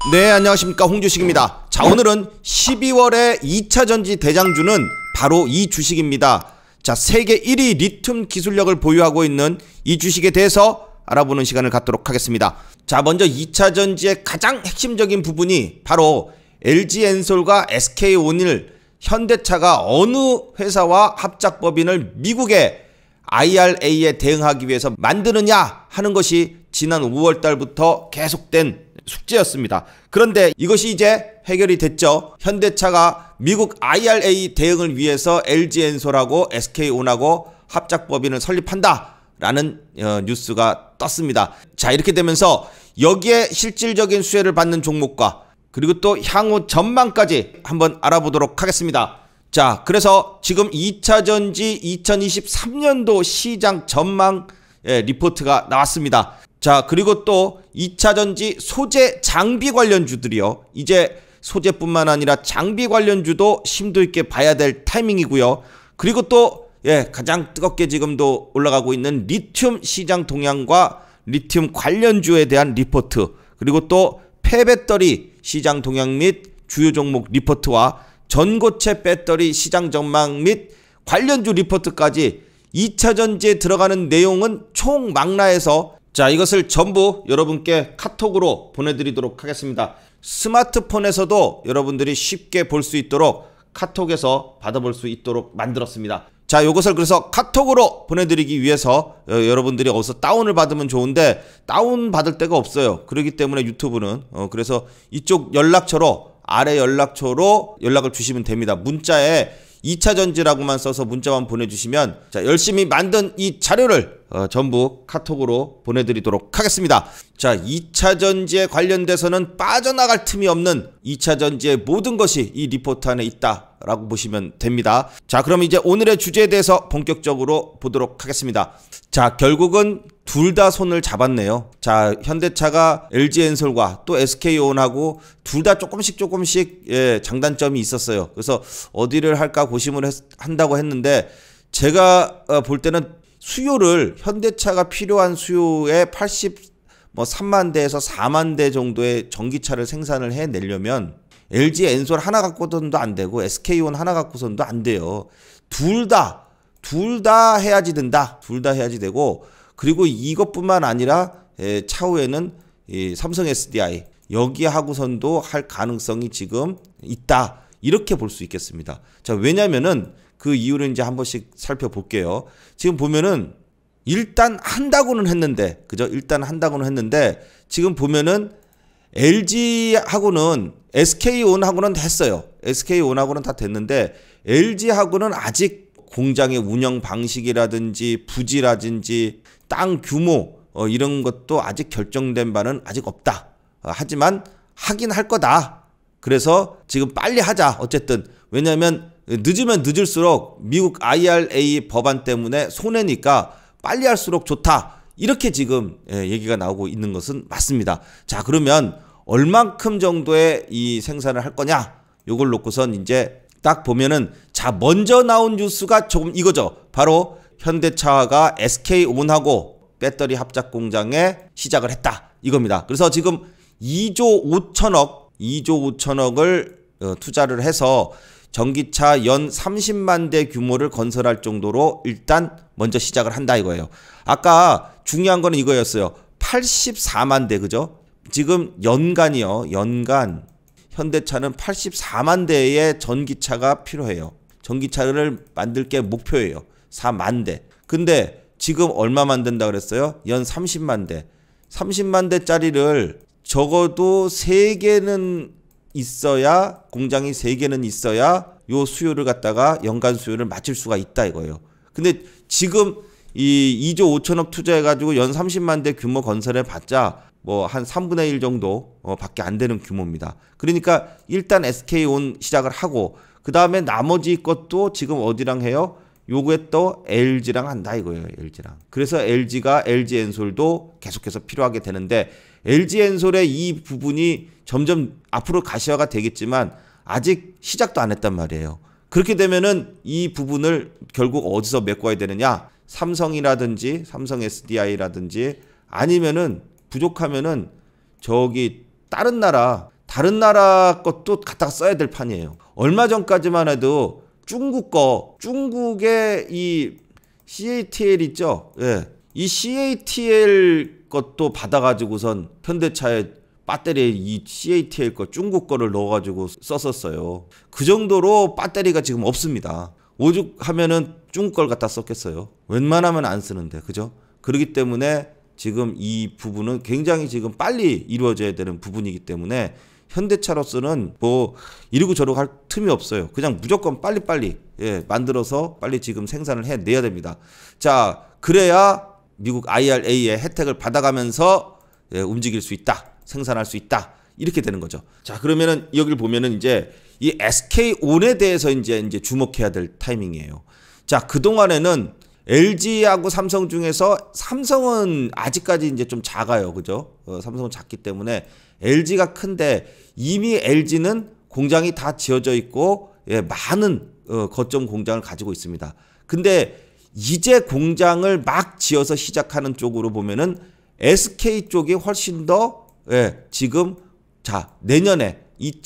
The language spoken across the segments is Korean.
네, 안녕하십니까, 홍주식입니다. 자, 오늘은 12월의 2차전지 대장주는 바로 이 주식입니다. 자, 세계 1위 리튬 기술력을 보유하고 있는 이 주식에 대해서 알아보는 시간을 갖도록 하겠습니다. 자, 먼저 2차전지의 가장 핵심적인 부분이 바로 LG엔솔과 SK온일, 현대차가 어느 회사와 합작법인을 미국의 IRA에 대응하기 위해서 만드느냐 하는 것이 지난 5월 달부터 계속된 숙제였습니다. 그런데 이것이 이제 해결이 됐죠. 현대차가 미국 IRA 대응을 위해서 LG엔솔하고 SK온하고 합작법인을 설립한다 라는 뉴스가 떴습니다. 자, 이렇게 되면서 여기에 실질적인 수혜를 받는 종목과 그리고 또 향후 전망까지 한번 알아보도록 하겠습니다. 자, 그래서 지금 2차전지 2023년도 시장 전망 리포트가 나왔습니다. 자, 그리고 또 2차전지 소재 장비 관련주들이요, 이제 소재뿐만 아니라 장비 관련주도 심도 있게 봐야 될 타이밍이고요. 그리고 또 가장 뜨겁게 지금도 올라가고 있는 리튬 시장 동향과 리튬 관련주에 대한 리포트, 그리고 또 폐배터리 시장 동향 및 주요 종목 리포트와 전고체 배터리 시장 전망 및 관련주 리포트까지 2차전지에 들어가는 내용은 총망라해서, 자, 이것을 전부 여러분께 카톡으로 보내드리도록 하겠습니다. 스마트폰에서도 여러분들이 쉽게 볼 수 있도록 카톡에서 받아볼 수 있도록 만들었습니다. 자, 요것을 그래서 카톡으로 보내드리기 위해서 여러분들이 어디서 다운을 받으면 좋은데 다운 받을 데가 없어요. 그렇기 때문에 유튜브는 그래서 이쪽 연락처로, 아래 연락처로 연락을 주시면 됩니다. 문자에 2차전지라고만 써서 문자만 보내주시면, 자, 열심히 만든 이 자료를 전부 카톡으로 보내드리도록 하겠습니다. 자, 2차전지에 관련돼서는 빠져나갈 틈이 없는 2차전지의 모든 것이 이 리포트 안에 있다라고 보시면 됩니다. 자, 그럼 이제 오늘의 주제에 대해서 본격적으로 보도록 하겠습니다. 자, 결국은 둘 다 손을 잡았네요. 자, 현대차가 LG엔솔과 또 SK온하고 둘 다 조금씩 장단점이 있었어요. 그래서 어디를 할까 고심을 한다고 했는데, 제가 볼 때는 수요를, 현대차가 필요한 수요의 83만 대에서 4만 대 정도의 전기차를 생산을 해내려면 LG엔솔 하나 갖고선도 안 되고 SK온 하나 갖고선도 안 돼요. 둘 다 해야지 된다. 둘 다 해야지 되고, 그리고 이것뿐만 아니라 차후에는 이 삼성 SDI 여기 하고선도 할 가능성이 지금 있다, 이렇게 볼 수 있겠습니다. 자, 왜냐면은 그 이유를 이제 한 번씩 살펴볼게요. 지금 보면은 일단 한다고는 했는데, 그죠? 일단 한다고는 했는데 지금 보면은 LG하고는 SK온하고는 됐어요. SK온하고는 다 됐는데 LG하고는 아직 공장의 운영 방식이라든지 부지라든지 땅 규모 이런 것도 아직 결정된 바는 아직 없다. 하지만 하긴 할 거다. 그래서 지금 빨리 하자. 어쨌든 왜냐하면 늦으면 늦을수록 미국 IRA 법안 때문에 손해니까 빨리 할수록 좋다. 이렇게 지금 얘기가 나오고 있는 것은 맞습니다. 자, 그러면 얼만큼 정도의 이 생산을 할 거냐? 요걸 놓고선 이제 딱 보면은, 자, 먼저 나온 뉴스가 조금 이거죠. 바로 현대차가 SK온하고 배터리 합작 공장에 시작을 했다, 이겁니다. 그래서 지금 2조 5천억을 투자를 해서 전기차 연 30만 대 규모를 건설할 정도로 일단 먼저 시작을 한다, 이거예요. 아까 중요한 거는 이거였어요. 84만 대, 그죠? 지금 연간이요. 연간 현대차는 84만 대의 전기차가 필요해요. 전기차를 만들 게 목표예요. 4만 대. 근데 지금 얼마 만든다 그랬어요? 연 30만 대. 30만 대짜리를 적어도 3개는 있어야, 공장이 3개는 있어야 요 수요를 갖다가 연간 수요를 맞출 수가 있다, 이거예요. 근데 지금 이 2조 5천억 투자해가지고 연 30만 대 규모 건설해 봤자 뭐 한 3분의 1 정도 밖에 안 되는 규모입니다. 그러니까 일단 SK온 시작을 하고, 그 다음에 나머지 것도 지금 어디랑 해요? 요거에 또 LG랑 한다, 이거예요. LG랑. 그래서 LG가 LG엔솔도 계속해서 필요하게 되는데, LG엔솔의 이 부분이 점점 앞으로 가시화가 되겠지만 아직 시작도 안 했단 말이에요. 그렇게 되면은 이 부분을 결국 어디서 메꿔야 되느냐? 삼성이라든지 삼성 SDI라든지 아니면은 부족하면은 저기 다른 나라 다른 나라 것도 갖다가 써야 될 판이에요. 얼마 전까지만 해도 중국의 이 CATL 있죠? 예. 이 CATL 것도 받아가지고선 현대차에 배터리에 이 CATL 거 중국 거를 넣어가지고 썼었어요. 그 정도로 배터리가 지금 없습니다. 오죽하면은 중국 걸 갖다 썼겠어요. 웬만하면 안 쓰는데, 그죠? 그렇기 때문에 지금 이 부분은 굉장히 지금 빨리 이루어져야 되는 부분이기 때문에 현대차로서는 뭐 이러고 저러고 할 틈이 없어요. 그냥 무조건 빨리빨리 만들어서 빨리 지금 생산을 해내야 됩니다. 자, 그래야 미국 IRA의 혜택을 받아가면서 움직일 수 있다. 생산할 수 있다. 이렇게 되는 거죠. 자, 그러면은 여기를 보면은 이제 이 SK온에 대해서 이제 주목해야 될 타이밍이에요. 자, 그동안에는 LG하고 삼성 중에서 삼성은 아직까지 이제 좀 작아요. 그죠? 삼성은 작기 때문에 LG가 큰데 이미 LG는 공장이 다 지어져 있고 많은 거점 공장을 가지고 있습니다. 근데 이제 공장을 막 지어서 시작하는 쪽으로 보면은 SK 쪽이 훨씬 더 지금 자, 내년에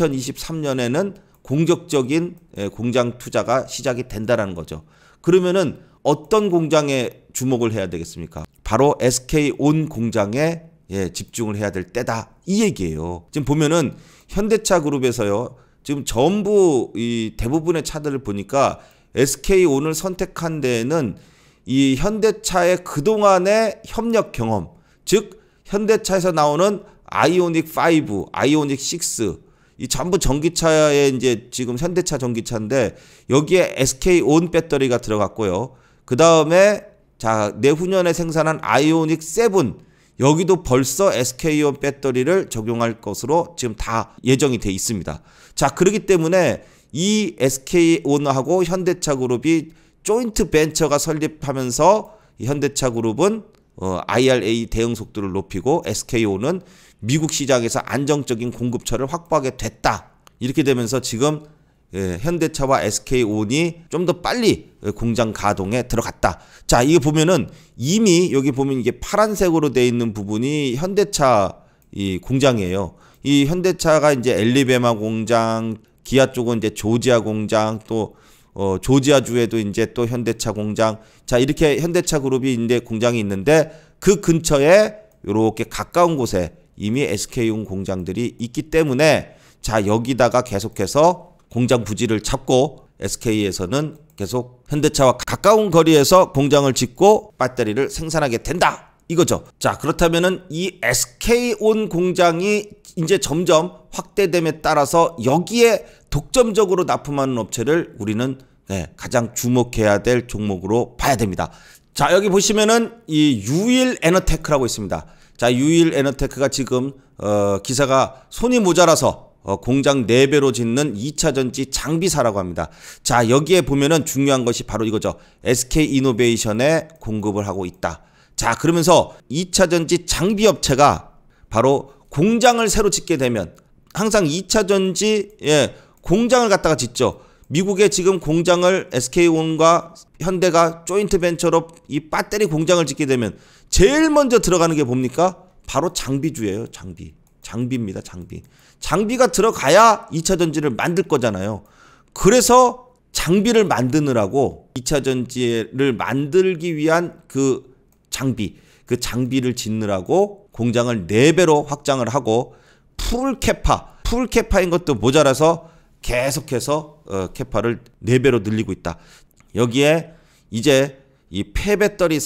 2023년에는 공격적인 공장 투자가 시작이 된다라는 거죠. 그러면은 어떤 공장에 주목을 해야 되겠습니까? 바로 SK온 공장에 집중을 해야 될 때다. 이 얘기예요. 지금 보면은 현대차 그룹에서요. 지금 전부 이 대부분의 차들을 보니까 SK온을 선택한 데에는 이 현대차의 그동안의 협력 경험, 즉 현대차에서 나오는 아이오닉 5, 아이오닉 6, 이 전부 전기차에 이제 지금 현대차 전기차인데 여기에 SK온 배터리가 들어갔고요. 그 다음에 자, 내후년에 생산한 아이오닉 7, 여기도 벌써 SK온 배터리를 적용할 것으로 지금 다 예정이 돼 있습니다. 자, 그렇기 때문에 이 SK온하고 현대차 그룹이 조인트 벤처가 설립하면서 현대차 그룹은 IRA 대응 속도를 높이고 SK온은 미국 시장에서 안정적인 공급처를 확보하게 됐다. 이렇게 되면서 지금 현대차와 SK온이 좀 더 빨리 공장 가동에 들어갔다. 자, 이게 보면은 이미 여기 보면 이게 파란색으로 되어 있는 부분이 현대차 이 공장이에요. 이 현대차가 이제 엘리베마 공장, 기아 쪽은 이제 조지아 공장, 또 조지아주에도 이제 또 현대차 공장. 자, 이렇게 현대차 그룹이 이제 공장이 있는데 그 근처에 이렇게 가까운 곳에 이미 SK온 공장들이 있기 때문에 자, 여기다가 계속해서 공장 부지를 잡고 SK에서는 계속 현대차와 가까운 거리에서 공장을 짓고 배터리를 생산하게 된다. 이거죠. 자, 그렇다면은 이 SK온 공장이 이제 점점 확대됨에 따라서 여기에 독점적으로 납품하는 업체를 우리는 가장 주목해야 될 종목으로 봐야 됩니다. 자, 여기 보시면은 이 유일 에너테크라고 있습니다. 자, 유일 에너테크가 지금 기사가 손이 모자라서 공장 4배로 짓는 2차전지 장비사라고 합니다. 자, 여기에 보면은 중요한 것이 바로 이거죠. SK이노베이션에 공급을 하고 있다. 자, 그러면서 2차전지 장비업체가 바로 공장을 새로 짓게 되면 항상 2차전지 공장을 갖다가 짓죠. 미국에 지금 공장을 SK온과 현대가 조인트 벤처로 이 배터리 공장을 짓게 되면 제일 먼저 들어가는 게 뭡니까? 바로 장비주예요. 장비입니다. 장비가 들어가야 2차전지를 만들 거잖아요. 그래서 장비를 만드느라고 2차전지를 만들기 위한 그 장비를 짓느라고 공장을 4배로 확장을 하고 풀캐파인 것도 모자라서 계속해서 캐파를 4배로 늘리고 있다. 여기에 이제 이 폐배터리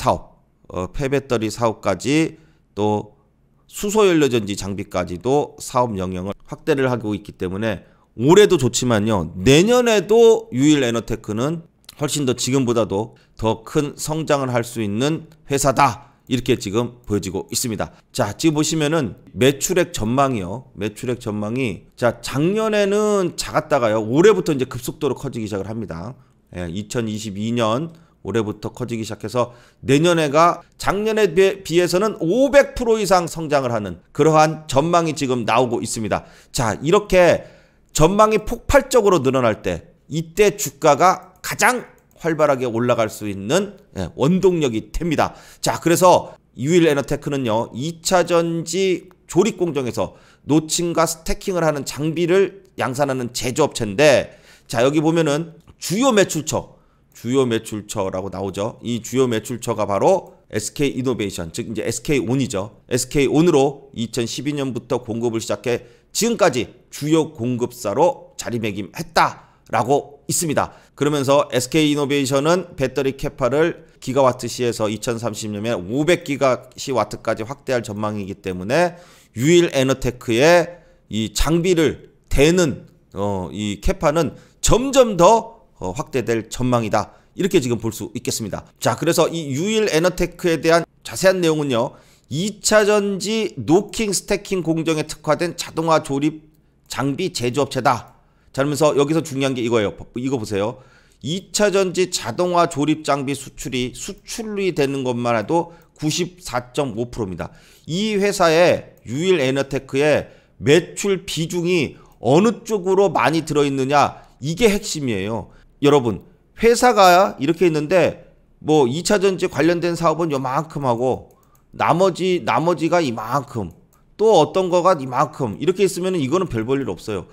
사업까지 또 수소연료전지 장비까지도 사업 영역을 확대를 하고 있기 때문에 올해도 좋지만요. 내년에도 유일 에너테크는 훨씬 더 지금보다도 더 큰 성장을 할 수 있는 회사다. 이렇게 지금 보여지고 있습니다. 자, 지금 보시면은 매출액 전망이 자, 작년에는 작았다가요. 올해부터 이제 급속도로 커지기 시작을 합니다. 2022년 올해부터 커지기 시작해서 내년에가 작년에 비해서는 500% 이상 성장을 하는 그러한 전망이 지금 나오고 있습니다. 자, 이렇게 전망이 폭발적으로 늘어날 때 이때 주가가 가장 활발하게 올라갈 수 있는 원동력이 됩니다. 자, 그래서 유일 에너테크는요, 2차전지 조립 공정에서 노칭과 스태킹을 하는 장비를 양산하는 제조업체인데, 자, 여기 보면은 주요 매출처라고 나오죠. 이 주요 매출처가 바로 SK이노베이션, 즉 이제 SK온이죠. SK온으로 2012년부터 공급을 시작해 지금까지 주요 공급사로 자리매김했다라고 있습니다. 그러면서 SK이노베이션은 배터리 캐파를 기가와트시에서 2030년에 500기가시와트까지 확대할 전망이기 때문에 유일에너테크의 이 장비를 대는 이 캐파는 점점 더 확대될 전망이다. 이렇게 지금 볼 수 있겠습니다. 자, 그래서 이 유일에너테크에 대한 자세한 내용은요, 2차전지 노킹 스태킹 공정에 특화된 자동화 조립 장비 제조업체다. 자, 그러면서 여기서 중요한 게 이거예요. 이거 보세요. 2차전지 자동화 조립 장비 수출이 되는 것만 해도 94.5%입니다. 이 회사의 유일에너테크의 매출 비중이 어느 쪽으로 많이 들어있느냐, 이게 핵심이에요. 여러분, 회사가 이렇게 있는데 뭐 2차전지 관련된 사업은 요만큼 하고 나머지가 이만큼, 또 어떤 거가 이만큼 이렇게 있으면 이거는 별 볼 일 없어요.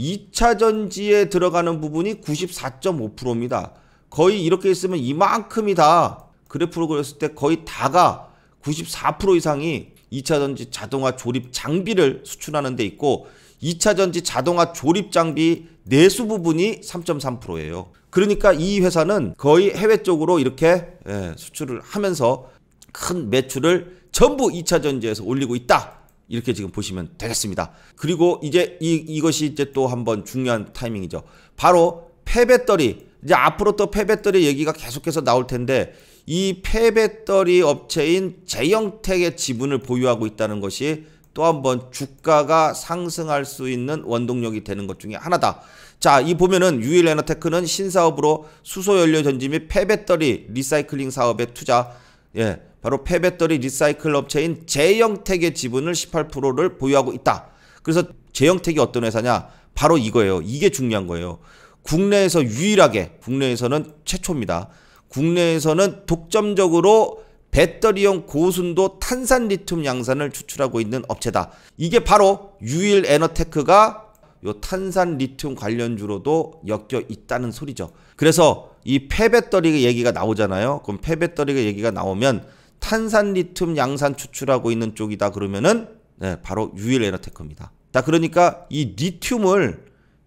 2차전지에 들어가는 부분이 94.5%입니다. 거의 이렇게 있으면 이만큼이다. 그래프로 그렸을 때 거의 다가 94% 이상이 2차전지 자동화 조립 장비를 수출하는 데 있고, 2차전지 자동화 조립 장비 내수 부분이 3.3%예요. 그러니까 이 회사는 거의 해외 쪽으로 이렇게 수출을 하면서 큰 매출을 전부 2차전지에서 올리고 있다. 이렇게 지금 보시면 되겠습니다. 그리고 이제 이것이 이제 또 한번 중요한 타이밍이죠. 바로 폐배터리. 이제 앞으로 또 폐배터리 얘기가 계속해서 나올 텐데, 이 폐배터리 업체인 제영텍의 지분을 보유하고 있다는 것이 또 한번 주가가 상승할 수 있는 원동력이 되는 것 중에 하나다. 자, 이 보면은 유일에너테크는 신사업으로 수소연료 전지 및 폐배터리 리사이클링 사업에 투자, 바로 폐배터리 리사이클 업체인 제영텍의 지분을 18%를 보유하고 있다. 그래서 제영텍이 어떤 회사냐? 바로 이거예요. 이게 중요한 거예요. 국내에서 유일하게, 국내에서는 최초입니다. 국내에서는 독점적으로 배터리용 고순도 탄산 리튬 양산을 추출하고 있는 업체다. 이게 바로 유일에너테크가 요 탄산 리튬 관련주로도 엮여 있다는 소리죠. 그래서 이 폐배터리 얘기가 나오잖아요. 그럼 폐배터리 얘기가 나오면 탄산 리튬 양산 추출하고 있는 쪽이다 그러면은 바로 유일에너테크입니다. 자, 그러니까 이 리튬을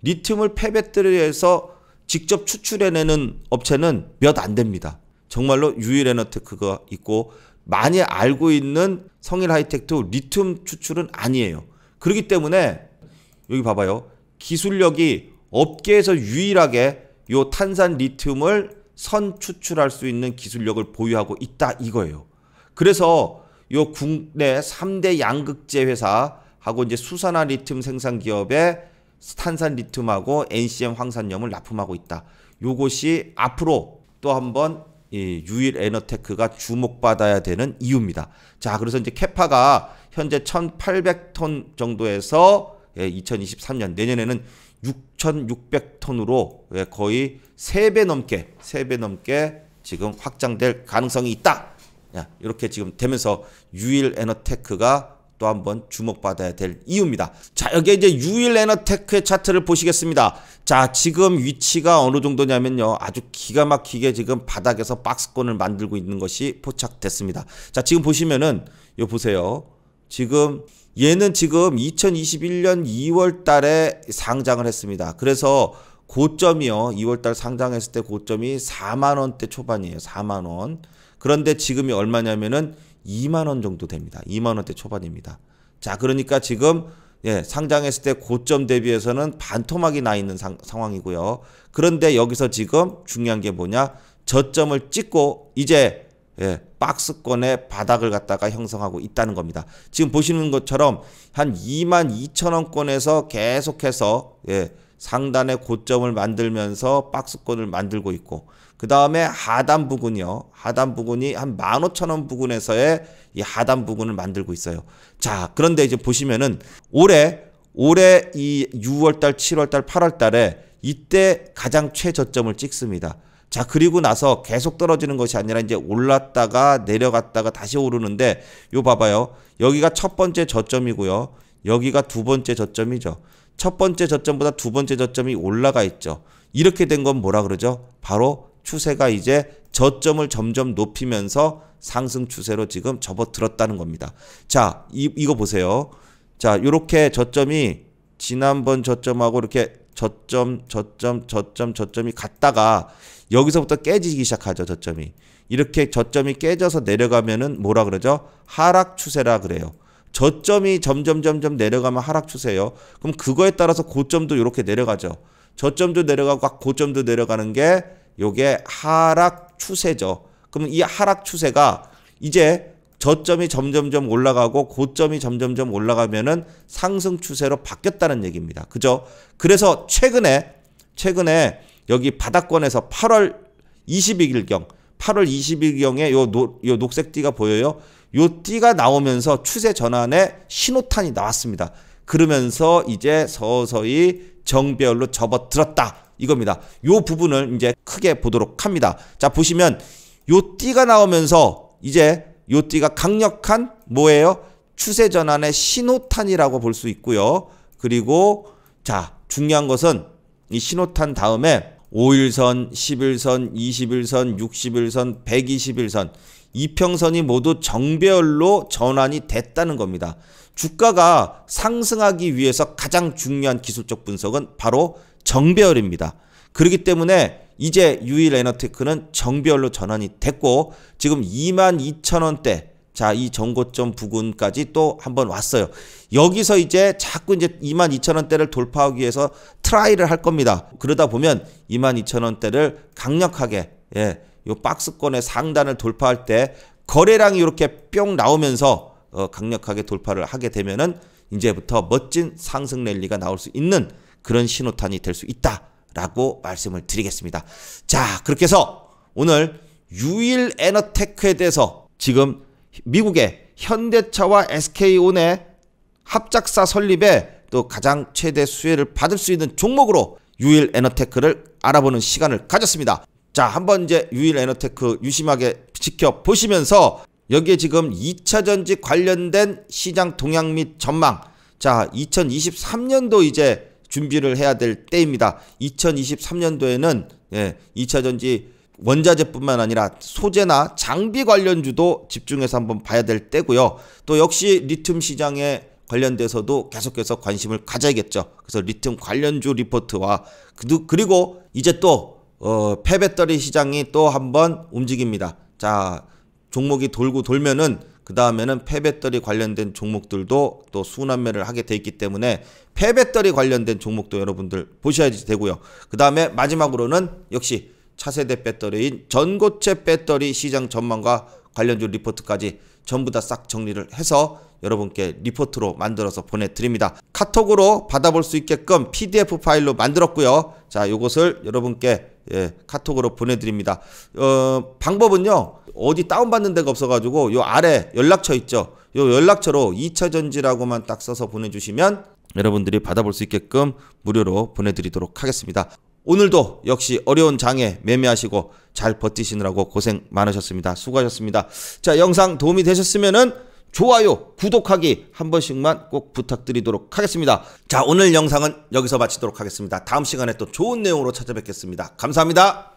폐배터리에서 직접 추출해내는 업체는 몇 안 됩니다. 정말로 유일에너테크가 있고, 많이 알고 있는 성일하이텍도 리튬 추출은 아니에요. 그렇기 때문에 여기 봐봐요. 기술력이 업계에서 유일하게 요 탄산 리튬을 선 추출할 수 있는 기술력을 보유하고 있다 이거예요. 그래서 요 국내 3대 양극재 회사하고 이제 수산화 리튬 생산 기업에 탄산 리튬하고 NCM 황산염을 납품하고 있다. 요것이 앞으로 또 한번 이 유일에너테크가 주목받아야 되는 이유입니다. 자, 그래서 이제 캐파가 현재 1,800톤 정도에서 2023년 내년에는 6,600톤으로 거의 3배 넘게 지금 확장될 가능성이 있다. 이렇게 지금 되면서 유일에너테크가 또 한번 주목받아야 될 이유입니다. 자, 여기 이제 유일에너테크의 차트를 보시겠습니다. 자, 지금 위치가 어느 정도냐면요, 아주 기가 막히게 지금 바닥에서 박스권을 만들고 있는 것이 포착됐습니다. 자, 지금 보시면은 요 보세요. 지금 얘는 지금 2021년 2월 달에 상장을 했습니다. 그래서 고점이요, 2월 달 상장했을 때 고점이 4만 원대 초반이에요. 4만 원. 그런데 지금이 얼마냐면은 2만 원 정도 됩니다. 2만 원대 초반입니다. 자, 그러니까 지금 상장했을 때 고점 대비해서는 반토막이 나 있는 상황이고요. 그런데 여기서 지금 중요한 게 뭐냐? 저점을 찍고 이제 박스권의 바닥을 갖다가 형성하고 있다는 겁니다. 지금 보시는 것처럼 한 22,000원권에서 계속해서 상단의 고점을 만들면서 박스권을 만들고 있고, 그 다음에 하단 부근이요. 하단 부근이 한 15,000원 부근에서의 이 하단 부근을 만들고 있어요. 자, 그런데 이제 보시면은 올해 이 6월달, 7월달, 8월달에 이때 가장 최저점을 찍습니다. 자, 그리고 나서 계속 떨어지는 것이 아니라 이제 올랐다가 내려갔다가 다시 오르는데 요 봐봐요. 여기가 첫 번째 저점이고요. 여기가 두 번째 저점이죠. 첫 번째 저점보다 두 번째 저점이 올라가 있죠. 이렇게 된 건 뭐라 그러죠? 바로 추세가 이제 저점을 점점 높이면서 상승 추세로 지금 접어들었다는 겁니다. 자, 이거 보세요. 자, 요렇게 저점이 지난번 저점하고 이렇게 저점이 갔다가 여기서부터 깨지기 시작하죠. 저점이. 이렇게 저점이 깨져서 내려가면은 뭐라 그러죠? 하락 추세라 그래요. 저점이 점점 내려가면 하락 추세예요. 그럼 그거에 따라서 고점도 이렇게 내려가죠. 저점도 내려가고 고점도 내려가는 게 요게 하락 추세죠. 그럼 이 하락 추세가 이제 저점이 점점 올라가고 고점이 점점 올라가면은 상승 추세로 바뀌었다는 얘기입니다. 그죠? 그래서 최근에 여기 바닥권에서 8월 20일경에 요 녹색 띠가 보여요. 요 띠가 나오면서 추세 전환의 신호탄이 나왔습니다. 그러면서 이제 서서히 정배열로 접어들었다. 이겁니다. 요 부분을 이제 크게 보도록 합니다. 자, 보시면 요 띠가 나오면서 이제 요 띠가 강력한 뭐예요? 추세 전환의 신호탄이라고 볼 수 있고요. 그리고 자, 중요한 것은 이 신호탄 다음에 5일선, 10일선, 20일선, 60일선, 120일선 이평선이 모두 정배열로 전환이 됐다는 겁니다. 주가가 상승하기 위해서 가장 중요한 기술적 분석은 바로 정배열입니다. 그렇기 때문에 이제 유일에너테크는 정배열로 전환이 됐고 지금 22,000원대 자, 이 전고점 부근까지 또 한번 왔어요. 여기서 이제 자꾸 이제 22,000원대를 돌파하기 위해서 트라이를 할 겁니다. 그러다 보면 22,000원대를 강력하게 요 박스권의 상단을 돌파할 때 거래량이 이렇게 뿅 나오면서 강력하게 돌파를 하게 되면은 이제부터 멋진 상승 랠리가 나올 수 있는 그런 신호탄이 될 수 있다라고 말씀을 드리겠습니다. 자, 그렇게 해서 오늘 유일에너테크에 대해서 지금 미국의 현대차와 SK온의 합작사 설립에 또 가장 최대 수혜를 받을 수 있는 종목으로 유일에너테크를 알아보는 시간을 가졌습니다. 자, 한번 이제 유일에너테크 유심하게 지켜보시면서 여기에 지금 2차전지 관련된 시장 동향 및 전망. 자, 2023년도 이제 준비를 해야 될 때입니다. 2023년도에는 2차전지 원자재뿐만 아니라 소재나 장비 관련주도 집중해서 한번 봐야 될 때고요. 또 역시 리튬 시장에 관련돼서도 계속해서 관심을 가져야겠죠. 그래서 리튬 관련주 리포트와 그리고 이제 또 폐배터리 시장이 또 한번 움직입니다. 자, 종목이 돌고 돌면은 그 다음에는 폐배터리 관련된 종목들도 또 순환매를 하게 돼 있기 때문에 폐배터리 관련된 종목도 여러분들 보셔야 되고요. 그 다음에 마지막으로는 역시 차세대 배터리인 전고체 배터리 시장 전망과 관련주 리포트까지 전부 다 싹 정리를 해서 여러분께 리포트로 만들어서 보내드립니다. 카톡으로 받아볼 수 있게끔 PDF 파일로 만들었고요. 자, 요것을 여러분께 카톡으로 보내드립니다. 방법은요, 어디 다운받는 데가 없어가지고 요 아래 연락처 있죠. 요 연락처로 2차전지라고만 딱 써서 보내주시면 여러분들이 받아볼 수 있게끔 무료로 보내드리도록 하겠습니다. 오늘도 역시 어려운 장에 매매하시고 잘 버티시느라고 고생 많으셨습니다. 수고하셨습니다. 자, 영상 도움이 되셨으면은 좋아요, 구독하기 한 번씩만 꼭 부탁드리도록 하겠습니다. 자, 오늘 영상은 여기서 마치도록 하겠습니다. 다음 시간에 또 좋은 내용으로 찾아뵙겠습니다. 감사합니다.